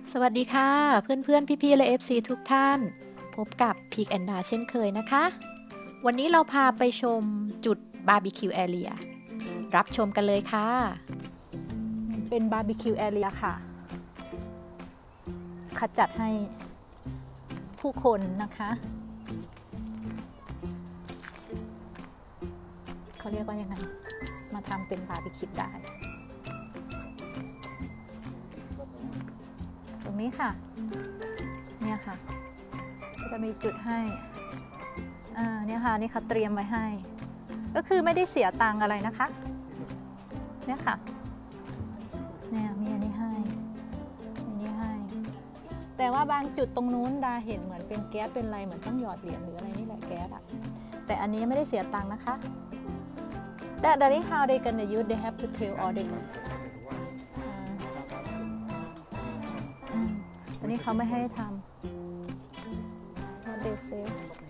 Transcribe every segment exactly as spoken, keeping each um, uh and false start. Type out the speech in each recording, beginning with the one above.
สวัสดีค่ะเพื่อนๆพี่ๆและ เอฟ ซี ทุกท่านพบกับพีกแอนดาเช่นเคยนะคะวันนี้เราพาไปชมจุดบาร์บีคิวแอเรียรับชมกันเลยค่ะเป็นบาร์บีคิวแอเรียค่ะขจัดให้ผู้คนนะคะเขาเรียกว่ายังไงมาทำเป็นบาร์บีคิวได้ตรงนี้ค่ะเนี่ยค่ะก็จะมีจุดให้อ่าเนี่ยค่ะนี่ค่ะเตรียมไว้ให้ก็คือไม่ได้เสียตังค์อะไรนะคะเนี่ยค่ะเนี่ยมีอันนี้ให้อันนี้ให้แต่ว่าบางจุดตรงนู้นดาเห็นเหมือนเป็นแก๊สเป็นอะไรเหมือนต้องหยอดเหรียญหรืออะไรนี่แหละแก๊สอะแต่อันนี้ไม่ได้เสียตังค์นะคะ That that is how they gonna use they have to tell all theตอนนี้เขาไม่ให้ทำ what they say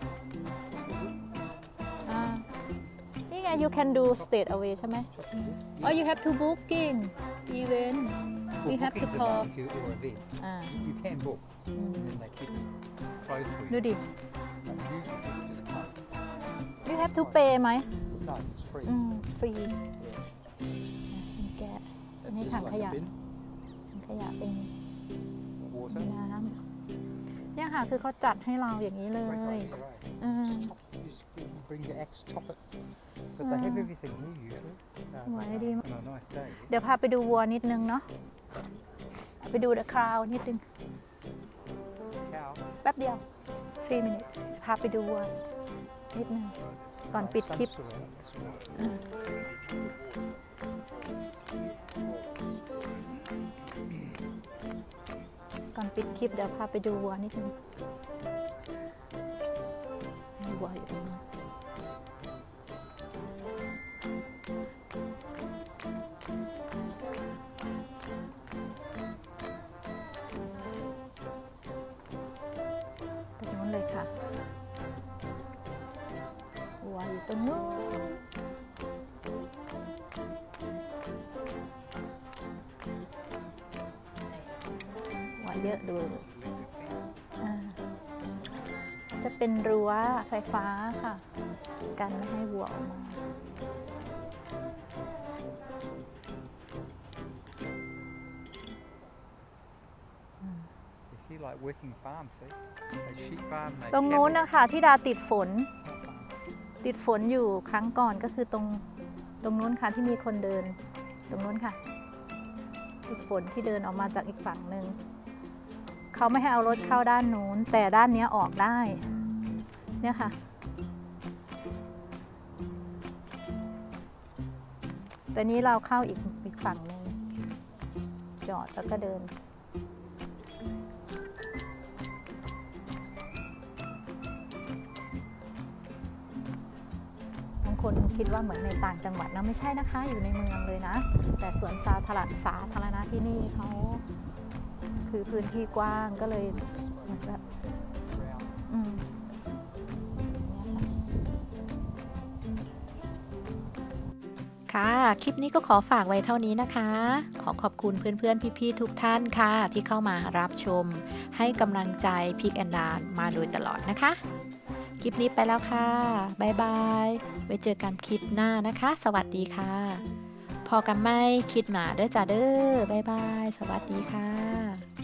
นี่ไง you can do straight away ใช่ไหม or you have to booking event we have to call อ่า you can book and they keep it closed for you ดูดิ usually you have to pay ไหม no it's free อืมฟรีแกะอันนี้ถังขยะถังขยะเป็นน้ำเนี่ยค่ะคือเขาจัดให้เราอย่างนี้เลยอืม bring your axe chop it but they have everything here usually สวยดีมาก on a nice day เดี๋ยวพาไปดูวัวนิดนึงเนาะไปดูเดอะคราวนิดนึง cow แป๊บเดียวสาม minutes พาไปดูวัวนิดนึงก่อนปิดคลิปก่อนปิดคลิปเดี๋ยวพาไปดูวัวนิดนึงวัวอยู่ตรงนั้นตรงนู้นเลยค่ะวัวอยู่ตรงนู้นเยอะดูจะเป็นรั้วไฟฟ้าค่ะกันไม่ให้วัวออกมาตรงนู้นนะคะที่ดาติดฝนติดฝนอยู่ครั้งก่อนก็คือตรงตรงนู้นค่ะที่มีคนเดินตรงนู้นค่ะติดฝนที่เดินออกมาจากอีกฝั่งหนึ่งเขาไม่ให้เอารถเข้าด้านนู้นแต่ด้านนี้ออกได้เนี่ยค่ะแต่นี้เราเข้าอีกอีกฝั่งหนึ่งจอดแล้วก็เดินบางคนคิดว่าเหมือนในต่างจังหวัดนะไม่ใช่นะคะอยู่ในเมืองเลยนะแต่สวนสาธารณสาธารณะที่นี่เขาคือพื้นที่กว้างก็เลยเหมือนแบบอืมค่ะคลิปนี้ก็ขอฝากไว้เท่านี้นะคะขอขอบคุณเพื่อนๆพี่ๆทุกท่านค่ะที่เข้ามารับชมให้กำลังใจพีกแอนดามาโดยตลอดนะคะคลิปนี้ไปแล้วค่ะบ๊ายบายไว้เจอกันคลิปหน้านะคะสวัสดีค่ะพอกันไม่คิดหนาเด้อจ้าเด้อบ๊ายบายสวัสดีค่ะ